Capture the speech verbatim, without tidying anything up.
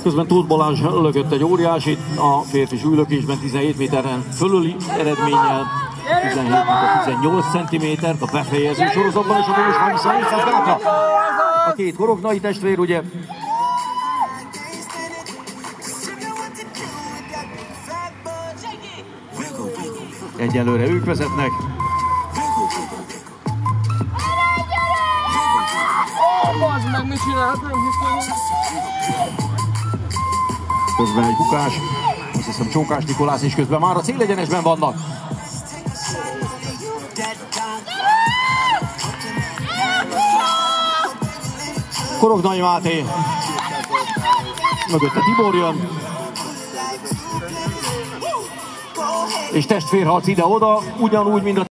Közben Tóth Balázs lökött egy óriásit a férfi súlylökésben tizenhét méteren fölüli eredménnyel, tizenhét méter tizennyolc centimétert a befejező sorozatban, és a most harmincnégy méter. A két Korognai testvér, ugye, egyelőre ők vezetnek. Közben egy bukás, azt hiszem Csókás Nikolász is közben már a célegyenesben vannak. Korognai Máté, mögötte Tibor jön, és testvérharc ide-oda, ugyanúgy, mint a